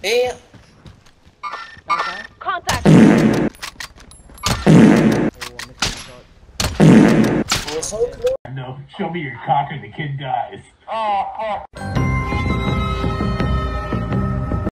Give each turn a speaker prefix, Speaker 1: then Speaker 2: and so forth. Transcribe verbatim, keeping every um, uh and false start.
Speaker 1: Eh.
Speaker 2: Contact.
Speaker 1: Oh, so close.
Speaker 3: No, show me your cock and the kid dies. Oh, fuck.